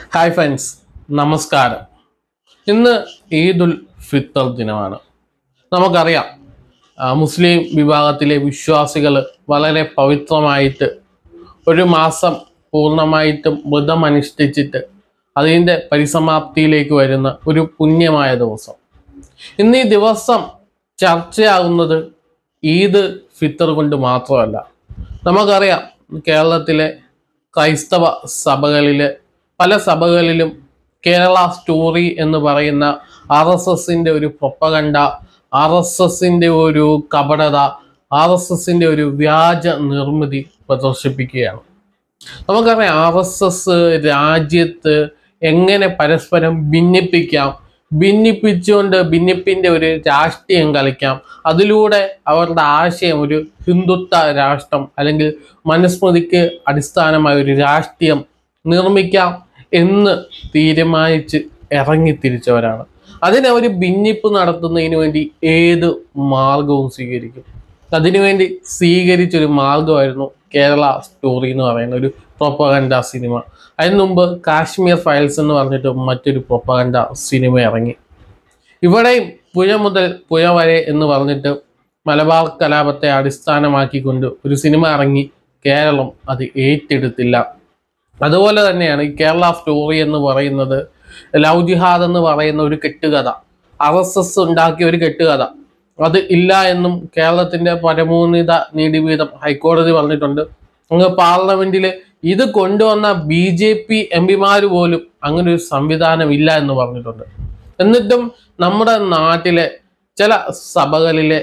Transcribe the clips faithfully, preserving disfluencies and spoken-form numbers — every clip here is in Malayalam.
ഹായ് ഫ്രണ്ട്സ്, നമസ്കാരം. ഇന്ന് ഈദുൽ ഫിത്തർ ദിനമാണ്. നമുക്കറിയാം, മുസ്ലിം വിഭാഗത്തിലെ വിശ്വാസികൾ വളരെ പവിത്രമായിട്ട് ഒരു മാസം പൂർണ്ണമായിട്ടും വ്രതം അനുഷ്ഠിച്ചിട്ട് അതിൻ്റെ പരിസമാപ്തിയിലേക്ക് വരുന്ന ഒരു പുണ്യമായ ദിവസം. ഇന്ന് ഈ ദിവസം ചർച്ചയാകുന്നത് ഈദ് ഫിത്തർ കൊണ്ട് മാത്രമല്ല. നമുക്കറിയാം, കേരളത്തിലെ ക്രൈസ്തവ സഭകളിലെ പല സഭകളിലും കേരള സ്റ്റോറി എന്ന് പറയുന്ന ആർ എസ് എസിൻ്റെ ഒരു പ്രൊപ്പഗണ്ട, ആർ എസ് എസിൻ്റെ ഒരു കപടത, ആർ എസ് എസിൻ്റെ ഒരു വ്യാജ നിർമ്മിതി പ്രദർശിപ്പിക്കുകയാണ്. നമുക്കറിയാം, ആർ എസ് എസ് രാജ്യത്ത് എങ്ങനെ പരസ്പരം ഭിന്നിപ്പിക്കാം, ഭിന്നിപ്പിച്ചുകൊണ്ട് ഭിന്നിപ്പിൻ്റെ ഒരു രാഷ്ട്രീയം കളിക്കാം, അതിലൂടെ അവരുടെ ആശയം ഒരു ഹിന്ദുത്വ രാഷ്ട്രം അല്ലെങ്കിൽ മനുസ്മൃതിക്ക് അടിസ്ഥാനമായ ഒരു രാഷ്ട്രീയം നിർമ്മിക്കാം എന്ന് തീരുമാനിച്ച് ഇറങ്ങിത്തിരിച്ചവരാണ്. അതിനവർ ഭിന്നിപ്പ് നടത്തുന്നതിന് വേണ്ടി ഏത് മാർഗവും സ്വീകരിക്കും. അതിനുവേണ്ടി സ്വീകരിച്ചൊരു മാർഗമായിരുന്നു കേരള സ്റ്റോറി എന്ന് പറയുന്ന ഒരു പ്രൊപ്പഗണ്ട സിനിമ. അതിന് മുമ്പ് കാശ്മീർ ഫയൽസ് എന്ന് പറഞ്ഞിട്ട് മറ്റൊരു പ്രൊപ്പഗണ്ട സിനിമ ഇറങ്ങി. ഇവിടെയും പുഴ മുതൽ പുഴ വരെ എന്ന് പറഞ്ഞിട്ട് മലബാർ കലാപത്തെ അടിസ്ഥാനമാക്കിക്കൊണ്ട് ഒരു സിനിമ ഇറങ്ങി. കേരളം അത് ഏറ്റെടുത്തില്ല. അതുപോലെ തന്നെയാണ് ഈ കേരള സ്റ്റോറി എന്ന് പറയുന്നത് ലവ് ജിഹാദ് എന്ന് പറയുന്ന ഒരു കെട്ടുകഥ, ആർ എസ് എസ് ഉണ്ടാക്കിയ ഒരു കെട്ടുകഥ. അത് ഇല്ല എന്നും കേരളത്തിൻ്റെ പരമോന്നത നീതിപീഠം ഹൈക്കോടതി പറഞ്ഞിട്ടുണ്ട്. അങ്ങ് പാർലമെന്റിൽ ഇത് കൊണ്ടുവന്ന ബി ജെ പി എം പിമാർ പോലും അങ്ങനെ ഒരു സംവിധാനം ഇല്ല എന്ന് പറഞ്ഞിട്ടുണ്ട്. എന്നിട്ടും നമ്മുടെ നാട്ടിലെ ചില സഭകളിലെ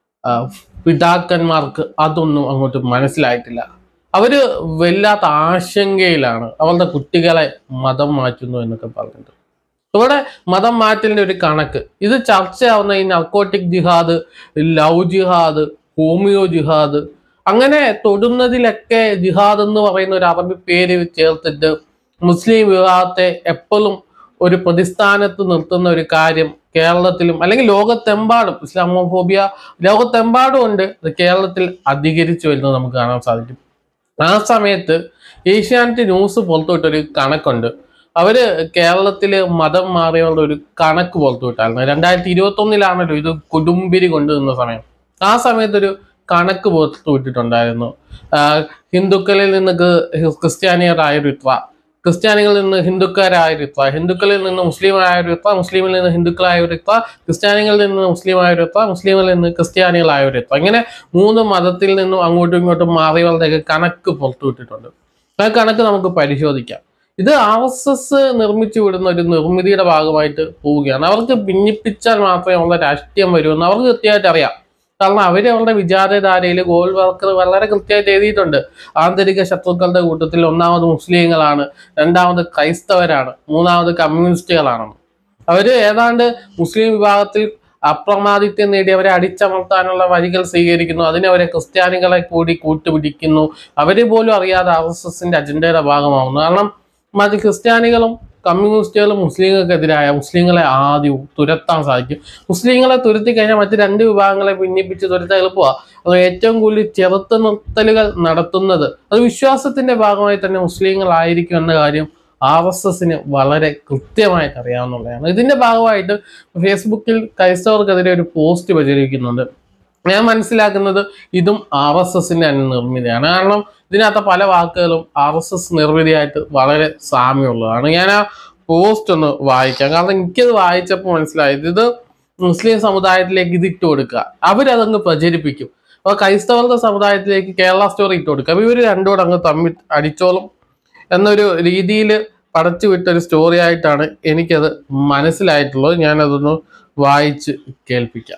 പിതാക്കന്മാർക്ക് അതൊന്നും അങ്ങോട്ട് മനസ്സിലായിട്ടില്ല. അവര് വല്ലാത്ത ആശങ്കയിലാണ്. അവരുടെ കുട്ടികളെ മതം മാറ്റുന്നു എന്നൊക്കെ പറഞ്ഞിട്ട്. ഇവിടെ മതം മാറ്റലിന്റെ ഒരു കണക്ക് ഇത് ചർച്ചയാവുന്ന ഈ നർക്കോട്ടിക് ജിഹാദ്, ലവ് ജിഹാദ്, ഹോമിയോ ജിഹാദ്, അങ്ങനെ തൊടുന്നതിലൊക്കെ ജിഹാദ് എന്ന് പറയുന്ന ഒരു അറബി പേര് ചേർത്തിട്ട് മുസ്ലിം വിഭാഗത്തെ എപ്പോഴും ഒരു പ്രതിസ്ഥാനത്ത് നിർത്തുന്ന ഒരു കാര്യം കേരളത്തിലും അല്ലെങ്കിൽ ലോകത്തെമ്പാടും ഇസ്ലാമോഫോബിയ ലോകത്തെമ്പാടും ഉണ്ട്. അത് കേരളത്തിൽ അധികരിച്ചു വരുന്നത് നമുക്ക് കാണാൻ സാധിക്കും. ആ സമയത്ത് ഏഷ്യാനെറ്റ് ന്യൂസ് പുറത്തുവിട്ടൊരു കണക്കുണ്ട്. അവര് കേരളത്തില് മതം മാറിയവരുടെ ഒരു കണക്ക് പുറത്തുവിട്ടായിരുന്നു. രണ്ടായിരത്തി ഇരുപത്തി ഒന്നിലാണല്ലോ ഇത് കൊടുമ്പിരി കൊണ്ടുവന്ന സമയം. ആ സമയത്തൊരു കണക്ക് പുറത്തുവിട്ടിട്ടുണ്ടായിരുന്നു. ഹിന്ദുക്കളിൽ നിന്ന് ക്രിസ്ത്യാനികളായൊരു ഇത്ര, ക്രിസ്ത്യാനികളിൽ നിന്ന് ഹിന്ദുക്കാരായൊരു ഇത്ര, ഹിന്ദുക്കളിൽ നിന്ന് മുസ്ലിമായൊരു ഇത്ര, മുസ്ലിമിൽ നിന്ന് ഹിന്ദുക്കളായൊരു ഇത്ര, ക്രിസ്ത്യാനികളിൽ നിന്ന് മുസ്ലിമായൊരു ഇത്ര, മുസ്ലിമിൽ നിന്ന് ക്രിസ്ത്യാനികളായൊരു ഇത്ര, ഇങ്ങനെ മൂന്ന് മതത്തിൽ നിന്നും അങ്ങോട്ടും ഇങ്ങോട്ടും മാറിയവരുടെയൊക്കെ കണക്ക് പുറത്തുവിട്ടിട്ടുണ്ട്. ആ കണക്ക് നമുക്ക് പരിശോധിക്കാം. ഇത് ആർ എസ് എസ് നിർമ്മിച്ചു വിടുന്ന ഒരു നിർമ്മിതിയുടെ ഭാഗമായിട്ട് പോവുകയാണ്. അവർക്ക് ഭിന്നിപ്പിച്ചാൽ മാത്രമേ അവരുടെ രാഷ്ട്രീയം വരുമെന്ന് അവർക്ക് കൃത്യമായിട്ട് അറിയാം. കാരണം അവർ അവരുടെ വിചാരധാരയിൽ ഗോൾ വർക്കർ വളരെ കൃത്യമായിട്ട് എഴുതിയിട്ടുണ്ട്. ആന്തരിക ശത്രുക്കളുടെ കൂട്ടത്തിൽ ഒന്നാമത് മുസ്ലിങ്ങളാണ്, രണ്ടാമത് ക്രൈസ്തവരാണ്, മൂന്നാമത് കമ്മ്യൂണിസ്റ്റുകളാണ്. അവര് ഏതാണ്ട് മുസ്ലിം വിഭാഗത്തിൽ അപ്രമാദിത്യം നേടി അവരെ അടിച്ചമർത്താനുള്ള വഴികൾ സ്വീകരിക്കുന്നു. അതിനവരെ ക്രിസ്ത്യാനികളെ കൂടി കൂട്ടുപിടിക്കുന്നു. അവര് പോലും അറിയാതെ ആർ എസ് എസിന്റെ അജണ്ടയുടെ ഭാഗമാവുന്നു. കാരണം മറ്റ് ക്രിസ്ത്യാനികളും കമ്മ്യൂണിസ്റ്റുകളും മുസ്ലിങ്ങൾക്കെതിരായ മുസ്ലിങ്ങളെ ആദ്യം തുരത്താൻ സാധിക്കും. മുസ്ലിങ്ങളെ തുരത്തി കഴിഞ്ഞാൽ മറ്റ് രണ്ട് വിഭാഗങ്ങളെ ഭിന്നിപ്പിച്ച് തുരത്താൻ എളുപ്പമാണ്. അത് ഏറ്റവും കൂടുതൽ ചെറുത്ത് നിർത്തലുകൾ നടത്തുന്നത് അത് വിശ്വാസത്തിന്റെ ഭാഗമായി തന്നെ മുസ്ലിങ്ങളായിരിക്കും എന്ന കാര്യം ആർ എസ് എസിന് വളരെ കൃത്യമായിട്ട് അറിയാവുന്നതാണ്. ഇതിന്റെ ഭാഗമായിട്ട് ഫേസ്ബുക്കിൽ ക്രൈസ്തവർക്കെതിരെ ഒരു പോസ്റ്റ് പ്രചരിക്കുന്നുണ്ട്. ഞാൻ മനസ്സിലാക്കുന്നത് ഇതും ആർ എസ് എസിന്റെ തന്നെ നിർമ്മിതിയാണ്. കാരണം ഇതിനകത്ത് പല വാക്കുകളും ആർ എസ് എസ് നിർമ്മിതിയായിട്ട് വളരെ സാമ്യമുള്ളതാണ്. ഞാൻ ആ പോസ്റ്റ് ഒന്ന് വായിക്കാം. കാരണം എനിക്കത് വായിച്ചപ്പോൾ മനസ്സിലായത് ഇത് മുസ്ലിം സമുദായത്തിലേക്ക് ഇത് ഇട്ട് കൊടുക്കുക, അവരതങ്ങ് പ്രചരിപ്പിക്കും. അപ്പോൾ ക്രൈസ്തവരുടെ സമുദായത്തിലേക്ക് കേരള സ്റ്റോറി ഇട്ട് കൊടുക്കുക, അപ്പോൾ ഇവർ രണ്ടുകൂടെ അങ്ങ് തമ്മിൽ അടിച്ചോളും എന്നൊരു രീതിയിൽ പടച്ചു വിട്ടൊരു സ്റ്റോറി ആയിട്ടാണ് എനിക്കത് മനസ്സിലായിട്ടുള്ളത്. ഞാനതൊന്ന് വായിച്ച് കേൾപ്പിക്കാം.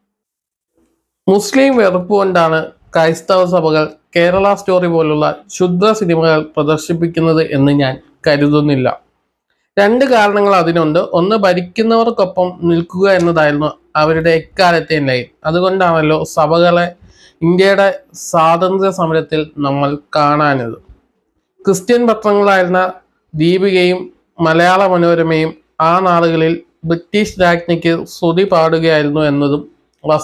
മുസ്ലിം വെറുപ്പ് കൊണ്ടാണ് ക്രൈസ്തവ സഭകൾ കേരള സ്റ്റോറി പോലുള്ള ശുദ്ധ സിനിമകൾ പ്രദർശിപ്പിക്കുന്നത് എന്ന് ഞാൻ കരുതുന്നില്ല. രണ്ട് കാരണങ്ങൾ അതിനുണ്ട്. ഒന്ന്, ഭരിക്കുന്നവർക്കൊപ്പം നിൽക്കുക എന്നതായിരുന്നു അവരുടെ എക്കാലത്തെ ലൈൻ. അതുകൊണ്ടാണല്ലോ സഭകളെ ഇന്ത്യയുടെ സ്വാതന്ത്ര്യ സമരത്തിൽ നമ്മൾ കാണാനത്. ക്രിസ്ത്യൻ പത്രങ്ങളായിരുന്ന ദീപികയും മലയാള മനോരമയും ആ നാളുകളിൽ ബ്രിട്ടീഷ് രാജ്ഞിക്ക് സ്തുതി പാടുകയായിരുന്നു എന്നതും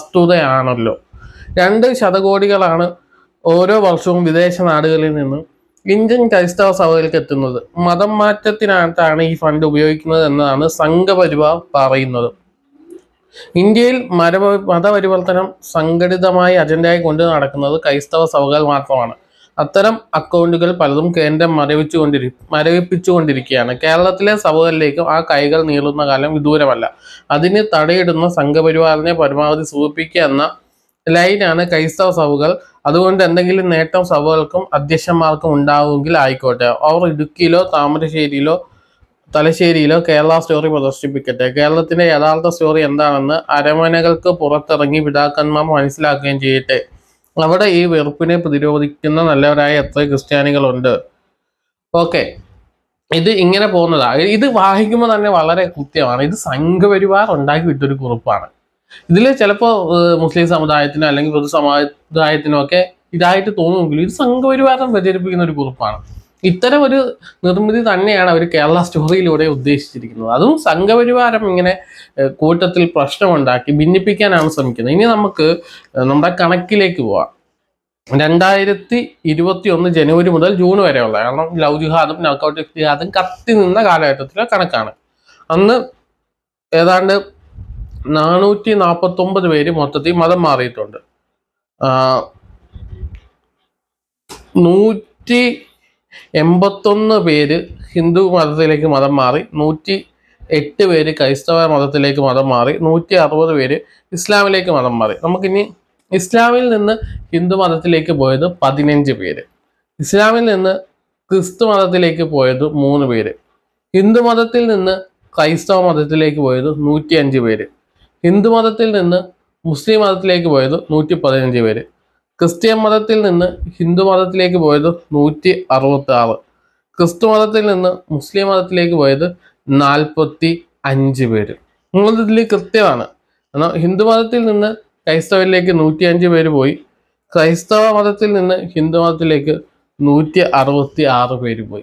വസ്തുതയാണല്ലോ. രണ്ട് ശതകോടികളാണ് ഓരോ വർഷവും വിദേശ നാടുകളിൽ നിന്ന് ഇന്ത്യൻ ക്രൈസ്തവ സഭയിലേക്ക് എത്തുന്നത്. മതം മാറ്റത്തിനായിട്ടാണ് ഈ ഫണ്ട് ഉപയോഗിക്കുന്നത് എന്നതാണ് സംഘപരിവാർ പറയുന്നത്. ഇന്ത്യയിൽ മര മതപരിവർത്തനം സംഘടിതമായി അജണ്ടയായി കൊണ്ടു നടക്കുന്നത് ക്രൈസ്തവ സഭകൾ മാത്രമാണ്. അത്തരം അക്കൗണ്ടുകൾ പലതും കേന്ദ്രം മരവിച്ചുകൊണ്ടിരി മരവിപ്പിച്ചുകൊണ്ടിരിക്കുകയാണ്. കേരളത്തിലെ സഭകളിലേക്കും ആ കൈകൾ നീളുന്ന കാലം വിദൂരമല്ല. അതിന് തടയിടുന്ന സംഘപരിവാറിനെ പരമാവധി സൂചിപ്പിക്കുക എന്ന ലൈനാണ് ക്രൈസ്തവ സഭകൾ. അതുകൊണ്ട് എന്തെങ്കിലും നേട്ടം സഭകൾക്കും അധ്യക്ഷന്മാർക്കും ഉണ്ടാവുമെങ്കിൽ ആയിക്കോട്ടെ. അവർ ഇടുക്കിയിലോ താമരശ്ശേരിയിലോ തലശ്ശേരിയിലോ കേരള സ്റ്റോറി പ്രദർശിപ്പിക്കട്ടെ. കേരളത്തിന്റെ യഥാർത്ഥ സ്റ്റോറി എന്താണെന്ന് അരമനകൾക്ക് പുറത്തിറങ്ങി പിതാക്കന്മാർ മനസ്സിലാക്കുകയും ചെയ്യട്ടെ. അവിടെ ഈ വെറുപ്പിനെ പ്രതിരോധിക്കുന്ന നല്ലവരായ എത്ര ക്രിസ്ത്യാനികളുണ്ട്. ഓക്കെ, ഇത് ഇങ്ങനെ പോകുന്നതാണ്. ഇത് വായിക്കുമ്പോൾ തന്നെ വളരെ കൃത്യമാണ്. ഇത് സംഘപരിവാർ ഉണ്ടാക്കി വിട്ടൊരു കുറിപ്പാണ്. ഇതിൽ ചിലപ്പോൾ മുസ്ലിം സമുദായത്തിനോ അല്ലെങ്കിൽ പൊതു സമുദായത്തിനോ ഒക്കെ ഇതായിട്ട് തോന്നുമെങ്കിലും ഇത് സംഘപരിവാരം പ്രചരിപ്പിക്കുന്ന ഒരു കുറിപ്പാണ്. ഇത്തരം ഒരു നിർമ്മിതി തന്നെയാണ് അവർ കേരള സ്റ്റോറിയിലൂടെ ഉദ്ദേശിച്ചിരിക്കുന്നത്. അതും സംഘപരിവാരം ഇങ്ങനെ കൂട്ടത്തിൽ പ്രശ്നമുണ്ടാക്കി ഭിന്നിപ്പിക്കാനാണ് ശ്രമിക്കുന്നത്. ഇനി നമുക്ക് നമ്മുടെ കണക്കിലേക്ക് പോവാം. രണ്ടായിരത്തി ഇരുപത്തി ഒന്ന് ജനുവരി മുതൽ ജൂൺ വരെയുള്ള, കാരണം ലവ് ജിഹാദും നൗക്കൗട്ട് ജിഹാദും കത്തി നിന്ന കാലഘട്ടത്തിലെ കണക്കാണ്. അന്ന് ഏതാണ്ട് നാനൂറ്റി നാൽപ്പത്തി ഒമ്പത് പേര് മൊത്തത്തിൽ മതം മാറിയിട്ടുണ്ട്. നൂറ്റി എൺപത്തൊന്ന് പേര് ഹിന്ദു മതത്തിലേക്ക് മതം മാറി, നൂറ്റി എട്ട് പേര് ക്രൈസ്തവ മതത്തിലേക്ക് മതം മാറി, നൂറ്റി അറുപത് പേര് ഇസ്ലാമിലേക്ക് മതം മാറി. നമുക്കിനി ഇസ്ലാമിൽ നിന്ന് ഹിന്ദു മതത്തിലേക്ക് പോയത് പതിനഞ്ച് പേര്, ഇസ്ലാമിൽ നിന്ന് ക്രിസ്തു മതത്തിലേക്ക് പോയത് മൂന്ന് പേര്, ഹിന്ദു മതത്തിൽ നിന്ന് ക്രൈസ്തവ മതത്തിലേക്ക് പോയത് നൂറ്റി അഞ്ച് പേര്, ഹിന്ദു മതത്തിൽ നിന്ന് മുസ്ലിം മതത്തിലേക്ക് പോയത് നൂറ്റി പതിനഞ്ച് പേര്, ക്രിസ്ത്യൻ മതത്തിൽ നിന്ന് ഹിന്ദു മതത്തിലേക്ക് പോയത് നൂറ്റി അറുപത്തി ആറ്, ക്രിസ്തു മതത്തിൽ നിന്ന് മുസ്ലിം മതത്തിലേക്ക് പോയത് നാൽപ്പത്തി അഞ്ച് പേര്. നിങ്ങളിതിൽ കൃത്യമാണ്. എന്നാൽ ഹിന്ദു മതത്തിൽ നിന്ന് ക്രൈസ്തവരിലേക്ക് നൂറ്റി അഞ്ച് പേര് പോയി, ക്രൈസ്തവ മതത്തിൽ നിന്ന് ഹിന്ദു മതത്തിലേക്ക് നൂറ്റി അറുപത്തി ആറ് പേര് പോയി.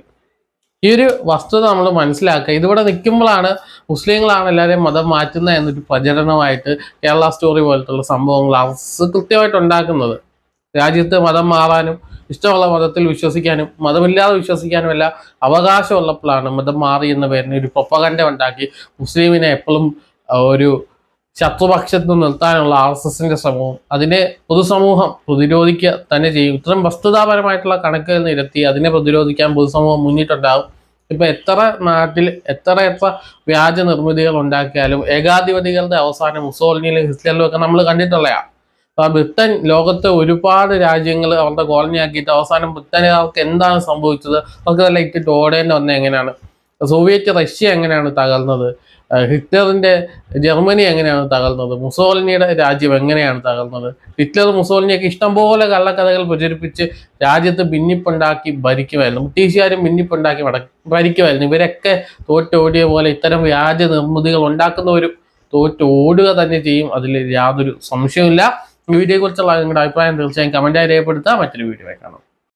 ഈ ഒരു വസ്തുത നമ്മൾ മനസ്സിലാക്കുക. ഇതിവിടെ നിൽക്കുമ്പോഴാണ് മുസ്ലിങ്ങളാണ് എല്ലാവരെയും മതം മാറ്റുന്നത് എന്നൊരു പ്രചരണമായിട്ട് കേരള സ്റ്റോറി പോലത്തുള്ള സംഭവങ്ങൾ അവർ കൃത്യമായിട്ട് ഉണ്ടാക്കുന്നത്. രാജ്യത്ത് മതം മാറാനും ഇഷ്ടമുള്ള മതത്തിൽ വിശ്വസിക്കാനും മതമില്ലാതെ വിശ്വസിക്കാനും എല്ലാം അവകാശമുള്ളപ്പോഴാണ് മതം മാറി എന്ന പേരിന് ഒരു പ്രൊപ്പഗൻഡ ഉണ്ടാക്കി മുസ്ലിമിനെ എപ്പോഴും ഒരു ശത്രുപക്ഷത്ത് നിർത്താനുള്ള ആർ എസ് എസിന്റെ ശ്രമവും അതിനെ പൊതുസമൂഹം പ്രതിരോധിക്കുക തന്നെ ചെയ്യും. ഇത്തരം വസ്തുതാപരമായിട്ടുള്ള കണക്കുകൾ നിരത്തി അതിനെ പ്രതിരോധിക്കാൻ പൊതുസമൂഹം മുന്നിട്ടുണ്ടാകും. ഇപ്പൊ എത്ര നാട്ടിൽ എത്ര എത്ര വ്യാജ നിർമ്മിതികൾ ഉണ്ടാക്കിയാലും ഏകാധിപതികളുടെ അവസാനം മുസോളിനിയിലും ഹിറ്റ്ലറിലും ഒക്കെ നമ്മൾ കണ്ടിട്ടുള്ളതാണ്. അപ്പൊ ബ്രിട്ടൻ ലോകത്തെ ഒരുപാട് രാജ്യങ്ങൾ അവരുടെ കോളനി ആക്കിയിട്ട് അവസാനം ബ്രിട്ടനുകാർക്ക് എന്താണ് സംഭവിച്ചത്, അവർക്ക് നല്ല ഇട്ടിട്ട് ഓടേണ്ടി വന്നത് എങ്ങനെയാണ്, സോവിയറ്റ് റഷ്യ എങ്ങനെയാണ് തകർന്നത്, ഹിറ്റ്ലറിന്റെ ജർമ്മനി എങ്ങനെയാണ് തകർന്നത്, മുസോളിനിയുടെ രാജ്യം എങ്ങനെയാണ് തകർന്നത്. ഹിറ്റ്ലർ മുസോളിനിയൊക്കെ ഇഷ്ടംപോലെ കള്ളക്കഥകൾ പ്രചരിപ്പിച്ച് രാജ്യത്ത് ഭിന്നിപ്പുണ്ടാക്കി ഭരിക്കുമായിരുന്നു. ബ്രിട്ടീഷുകാരും ഭിന്നിപ്പുണ്ടാക്കി വട ഭരിക്കുമായിരുന്നു. ഇവരൊക്കെ തോറ്റോടിയ പോലെ ഇത്തരം വ്യാജ നിർമ്മിതികൾ ഉണ്ടാക്കുന്നവരും തോറ്റോടുക തന്നെ ചെയ്യും. അതിൽ യാതൊരു സംശയമില്ല. ഈ വീഡിയോയെ കുറിച്ചുള്ള നിങ്ങളുടെ അഭിപ്രായം തീർച്ചയായും കമന്റായി രേഖപ്പെടുത്തുക. മറ്റൊരു വീഡിയോ കാണാം.